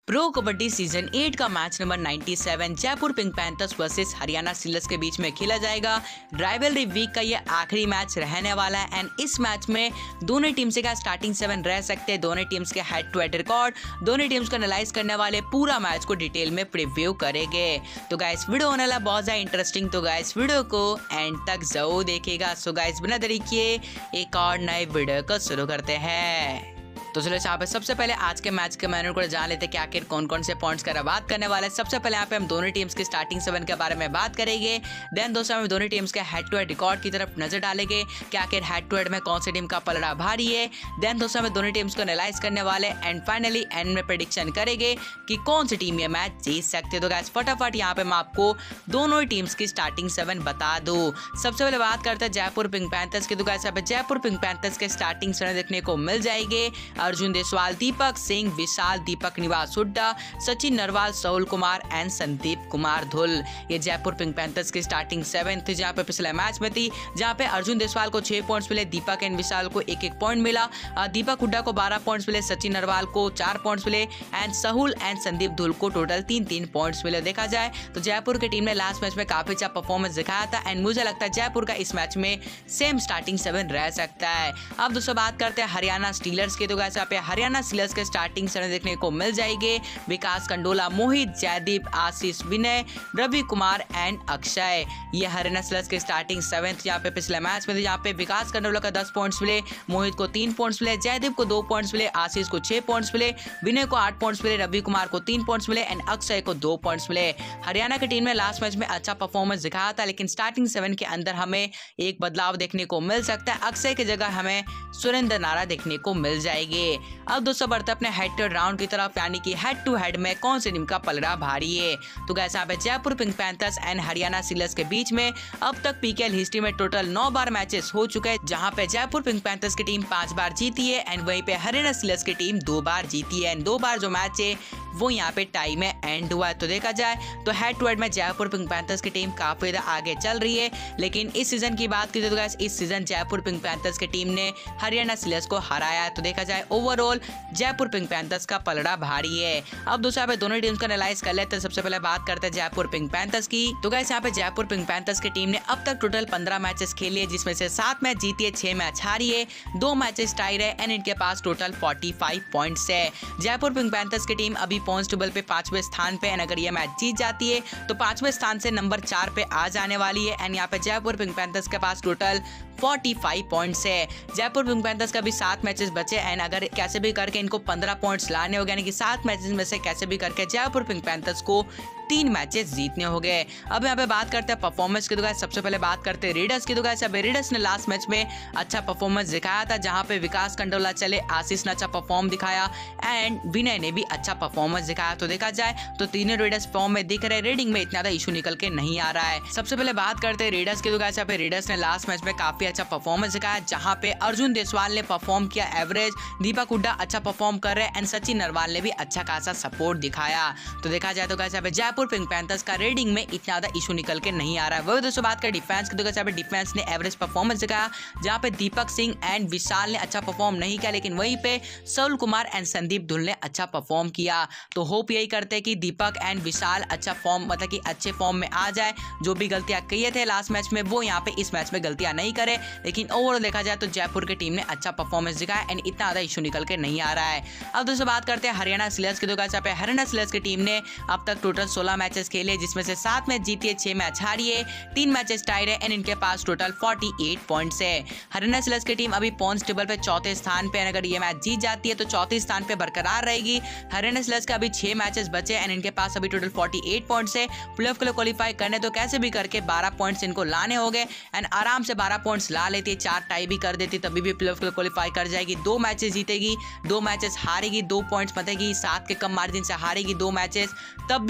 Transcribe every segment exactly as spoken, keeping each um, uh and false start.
Pro kabaddi season eight का match number सत्तानवे Jaipur Pink Panthers versus Haryana Steelers के बीच में खेला जाएगा। राइवलरी वीक का ये आखिरी मैच रहने वाला है एंड इस मैच में दोनों टीम्स का स्टार्टिंग सेवन रह सकते हैं। दोनों टीम्स के हेड टू हेड रिकॉर्ड, दोनों टीम्स को एनालाइज करने वाले पूरा मैच को डिटेल में प्रीव्यू करेंगे। तो गाइस वीडियो होने वाला बहुत ज्यादा इंटरेस्टिंग, तो गाइस वीडियो को एंड तक जरूर देखिएगा। सो गाइस बिना देरी किए एक और नए वीडियो को शुरू करते हैं। तो चलो यहाँ पे सबसे पहले आज के मैच के मैनर को जान लेते हैं कि आखिर कौन कौन से पॉइंट्स का बात करने वाले हैं। सबसे पहले यहाँ पे हम दोनों टीम्स की स्टार्टिंग सेवन के बारे में बात करेंगे। देन दोस्तों हम दोनों टीम्स के हेड टू हेड रिकॉर्ड की तरफ नजर डालेंगे कि आखिर हेड टू हेड में कौन सी टीम का पलड़ा भारी है। देन दोस्तों हम दोनों टीम्स को एनालाइज करने वाले एंड फाइनली एंड में प्रेडिक्शन करेंगे कि कौन सी टीम ये मैच जीत सकती है। तो गाइस फटाफट यहाँ पे मैं आपको दोनों टीम्स की स्टार्टिंग सेवन बता दूं। सबसे पहले बात करते हैं जयपुर पिंक पैंथर्स की। तो गाइस यहाँ पे जयपुर पिंक पैंथर्स के स्टार्टिंग सेवन देखने को मिल जाएगी। अर्जुन देसवाल, दीपक सिंह, विशाल, दीपक निवास हुड्डा, सचिन नरवाल, सहुल कुमार एंड संदीप कुमार धुल। ये जयपुर पिंक पैंथर्स की स्टार्टिंग सेवन थी, जहां पे पिछले मैच में थी, जहां पे अर्जुन देसवाल को छह पॉइंट्स मिले, दीपक एंड विशाल को एक एक पॉइंट मिला, दीपक हुड्डा को बारह पॉइंट्स मिले, सचिन नरवाल को चार पॉइंट्स मिले एंड सहुल एंड संदीप धुल को टोटल तीन तीन पॉइंट्स मिले। देखा जाए तो जयपुर की टीम ने लास्ट मैच में काफी अच्छा परफॉर्मेंस दिखाया था एंड मुझे लगता है जयपुर का इस मैच में सेम स्टार्टिंग सेवन रह सकता है। अब दोस्तों बात करते हैं हरियाणा स्टीलर्स की। तो गाइस यहाँ पे हरियाणा स्टीलर्स के स्टार्टिंग सेवन देखने को मिल जाएंगे। विकास कंडोला, मोहित, जयदीप, आशीष, विनय, रवि कुमार एंड अक्षय। ये हरियाणा स्टीलर्स के स्टार्टिंग सेवन यहाँ पे पिछले मैच में, यहाँ पे विकास कंडोला का दस पॉइंट्स मिले, मोहित को तीन पॉइंट्स मिले, जयदीप को दो पॉइंट्स मिले, आशीष को छह पॉइंट्स मिले, विनय को आठ पॉइंट्स मिले, रवि कुमार को तीन पॉइंट्स मिले एंड अक्षय को दो पॉइंट्स मिले। हरियाणा की टीम ने लास्ट मैच में अच्छा परफॉर्मेंस दिखाया था, लेकिन स्टार्टिंग सेवन के अंदर हमें एक बदलाव देखने को मिल सकता है। अक्षय की जगह हमें सुरेंद्र नारा देखने को मिल जाएगी। अब दोस्तों बढ़ते अपने हेड टू हेड राउंड की तरफ, यानी कि हेड टू हेड में कौन सी टीम का पलड़ा भारी है। तो गाइस यहाँ पे Jaipur Pink Panthers and Haryana Steelers के बीच में अब तक पीकेएल हिस्ट्री में टोटल नौ बार मैचेस हो चुके हैं, जहां पे जयपुर पिंक पैंथर्स की टीम पांच बार जीती है एंड वहीं पे हरियाणा सीलर्स की टीम दो बार जीती है एंड दो बार जो मैच है वो यहाँ पे टाई में एंड हुआ है। तो देखा जाए तो हेड टू हेड में जयपुर पिंक पैंथर्स की टीम काफी ज्यादा आगे चल रही है, लेकिन इस सीजन की बात की तो गाइस इस सीजन जयपुर पिंक पैंथर्स की टीम ने हरियाणा सीलर्स को हराया है। तो देखा जाए ओवरऑल जयपुर पिंक पैंथर्स का पलड़ा भारी है। अब दूसरा पे दोनों टीम्स को एनालाइज कर लेते हैं। सबसे पहले बात करते हैं जयपुर पिंक पैंथर्स की। तो गाइस यहाँ पे जयपुर पिंक पैंथर्स की टीम ने अब तक टोटल पंद्रह मैचेस खेली है, जिसमें से सात मैच जीती है, छह मैच हारी है, दो मैचेस टाई रहे एंड इनके पास टोटल पैंतालीस पॉइंट्स है। जयपुर पिंक पैंथर्स की टीम अभी पॉइंट्स टेबल पे पांचवें स्थान पे, अगर ये मैच जीत जाती है तो पांचवें स्थान से नंबर चार पे आ जाने वाली है एंड यहाँ पे जयपुर पिंक पैंथर्स के पास टोटल पैंतालीस पॉइंट्स है। जयपुर पिंक पैंथर्स का भी सात मैचेस बचे एंड अगर कैसे भी करके इनको पंद्रह पॉइंट्स लाने हो गए, यानी कि सात मैचेस में से कैसे भी करके जयपुर पिंक पैंथर्स को तीन मैचेस जीतने हो गए। अब यहाँ पे बात करते हैं परफॉर्मेंस की। तो गाइस सबसे पहले बात करते हैं रेडर्स की। तो गाइस अब रेडर्स ने लास्ट मैच में अच्छा परफॉर्मेंस दिखाया था, जहां पे विकास कंडोला चले, आशीष ने अच्छा परफॉर्म दिखाया एंड विनय ने भी अच्छा परफॉर्मेंस दिखाया। तो देखा जाए तो तीनों रेडर्स फॉर्म में दिख रहे, रेडिंग में इतना ज्यादा इशू निकल के नहीं आ रहा है। सबसे पहले बात करते हैं रेडर्स की। तो गाइस यहाँ पे रेडर्स ने लास्ट मैच में काफी अच्छा परफॉर्मेंस दिखाया, जहां पे अर्जुन देसवाल ने परफॉर्म किया एवरेज, दीपक हुड्डा अच्छा परफॉर्म कर रहे एंड सचिन नरवाल ने भी अच्छा खासा सपोर्ट दिखाया। तो देखा जाए तो गाइस यहाँ पे जयपुर पिंक पैंथर्स का रेडिंग में इतना ज्यादा इशू निकल के नहीं आ रहा है। वही दोस्तों बात करें डिफेंस की। तो गाइस यहाँ पे डिफेंस ने एवरेज परफॉर्मेंस दिखाया, जहां पे दीपक सिंह एंड विशाल ने अच्छा परफॉर्म नहीं किया, लेकिन वहीं पे सहुल कुमार एंड संदीप धुल ने अच्छा परफॉर्म किया। तो होप यही करते हैं कि दीपक एंड विशाल अच्छा फॉर्म, मतलब कि अच्छे फॉर्म में आ जाए, जो भी गलतियां किए थे लास्ट मैच में वो यहाँ पे इस मैच में गलतियां नहीं करे। लेकिन ओवरऑल देखा जाए तो जयपुर की टीम ने अच्छा परफॉर्मेंस दिखाया एंड इतना ज्यादा इशू निकल के नहीं आ रहा है। अब दोस्तों बात करते हैं हरियाणा सीलर्स की। तो गाइस यहाँ पे हरियाणा सीलर्स की टीम ने अब तक टोटल सोलह मैचेस खेले, जिसमें से सात मैच जीती है, छह मैच हारी है, तीन मैचेस टाई रहे एंड इनके पास टोटल अड़तालीस पॉइंट्स है। हरियाणा सीलर्स की टीम अभी पॉइंट्स टेबल पे चौथे स्थान पे, अगर ये मैच जीत जाती है तो चौथे स्थान पे बरकरार रहेगी। हरियाणा सीलर्स का अभी छह मैचेस बचे एंड इनके पास अभी टोटल अड़तालीस पॉइंट्स है। प्लेऑफ के लिए क्वालीफाई करने तो कैसे भी करके बारह पॉइंट्स इनको लाने होंगे एंड आराम से बारह पॉइंट्स ला लेती है, चार टाई भी कर देती तभी भी प्लेऑफ के लिए क्वालीफाई कर जाएगी। दो मैचेस जीतेगी, दो मैचेस हारेगी, दो पॉइंट्स बतेगी, सात के कम मार्जिन से हारेगी दो मैचेस, तब भी यहाँ पे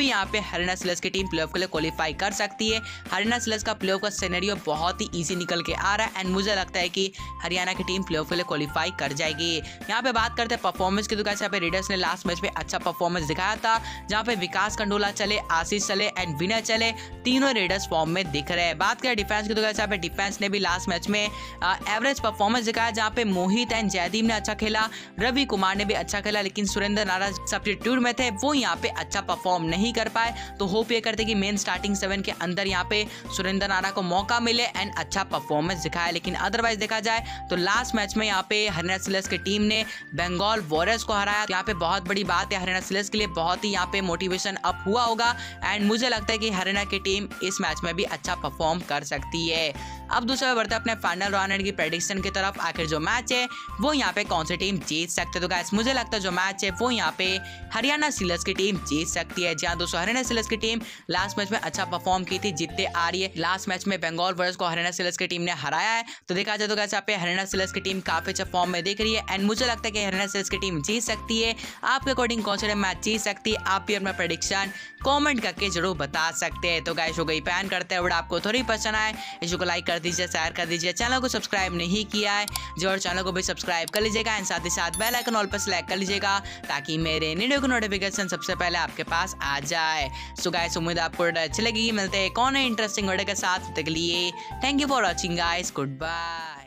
हरियाणा सिलेक्स की टीम प्लेऑफ के लिए क्वालिफाई कर सकती है। हरियाणा सिलेक्स का प्लेऑफ का सिनेरियो बहुत ही इजी निकल के आ रहा है एंड मुझे लगता है कि हरियाणा की टीम प्लेऑफ के लिए क्वालिफाई कर जाएगी। यहाँ पे बात करते हैं परफॉर्मेंस की, तो कैसे यहाँ पे रेडर्स ने लास्ट मैच में अच्छा परफॉर्मेंस दिखाया था, जहाँ पे विकास कंडोला चले, आशीष चले एंड विनर चले, तीनों रेडर्स फॉर्म में दिख रहे हैं। बात करें डिफेंस की, तो कैसे यहाँ पे डिफेंस ने भी लास्ट मैच में एवरेज परफॉर्मेंस दिखाया, जहाँ पे मोहित एंड जयदीप ने अच्छा खेला, रवि कुमार ने भी अच्छा खेला, लेकिन सुरेंद्र नारा सब्स्टिट्यूट में थे, वो यहाँ पे अच्छा परफॉर्म नहीं कर पाए। तो होप ये करते कि मेन स्टार्टिंग सेवन के अंदर यहाँ पे सुरेंद्र नारा को मौका मिले एंड अच्छा परफॉर्मेंस दिखाया। लेकिन अदरवाइज देखा जाए तो लास्ट मैच में यहाँ पे हरियाणा सिलेक्स की टीम ने बंगाल वॉरियर्स को हराया। यहाँ पे बहुत बड़ी बात है, हरियाणा सिलेक्स के लिए बहुत ही यहाँ पे मोटिवेशन अप हुआ होगा एंड मुझे लगता है कि हरियाणा की टीम इस मैच में भी अच्छा परफॉर्म कर सकती है। अब दूसरा बढ़ते हैं अपने फाइनल राउंड की प्रेडिक्शन की तरफ। आखिर जो मैच है वो यहाँ पे कौन सी टीम जीत सकती है, तो गाइस मुझे लगता है जो मैच है वो यहाँ पे हरियाणा सिलेक्स की टीम जीत सकती है। जहाँ दोस्तों हरियाणा सिलेक्स की टीम लास्ट मैच में अच्छा परफॉर्म की थी, जीतते आ रही है। लास्ट मैच में बंगाल वॉरियर्स को हरियाणा सिलेक्स की टीम ने हराया है। तो देखा जाए तो गाइस यहाँ पे हरियाणा सिलेक्स की टीम काफी अच्छा फॉर्म में दिख रही है एंड मुझे लगता है कि हरियाणा सिलेक्स की टीम जीत सकती है। आपके अकॉर्डिंग कौन सी टीम मैच जीत सकती है, आप भी अपना प्रेडिक्शन कमेंट करके जरूर बता सकते हैं। तो गाइस हो गई पैन करते हैं, और आपको थोड़ी पसंद आए इस को लाइक कर दीजिए, शेयर कर दीजिए, चैनल को सब्सक्राइब नहीं किया है जो और चैनल को भी सब्सक्राइब कर लीजिएगा एंड साथ ही साथ बेल आइकन ऑल पर सेलेक्ट कर लीजिएगा ताकि मेरे वीडियो की नोटिफिकेशन सबसे पहले आपके पास आ जाए। सो गाइस उम्मीद आपको अच्छी लगेगी। मिलते हैं कौन है इंटरेस्टिंग वीडियो के साथ, तब तक के लिए thank you for watching guys, good bye.